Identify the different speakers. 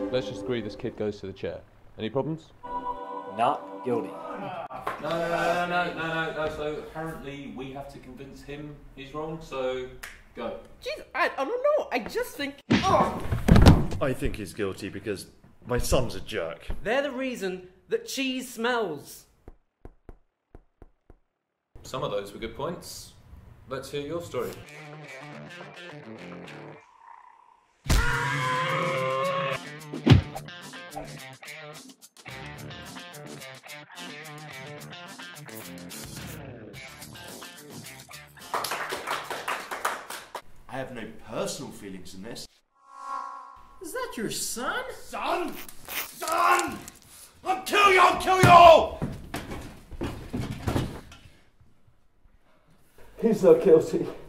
Speaker 1: Let's just agree this kid goes to the chair. Any problems?
Speaker 2: Not guilty.
Speaker 1: No. So apparently we have to convince him he's wrong, so go.
Speaker 3: Jeez, I don't know. I just think... Oh!
Speaker 4: I think he's guilty because my son's a jerk.
Speaker 3: They're the reason that cheese smells.
Speaker 1: Some of those were good points. Let's hear your story.
Speaker 4: I have no personal feelings in this.
Speaker 5: Is that your son?
Speaker 4: Son! Son! I'll kill you! I'll kill you all!
Speaker 1: He's not guilty.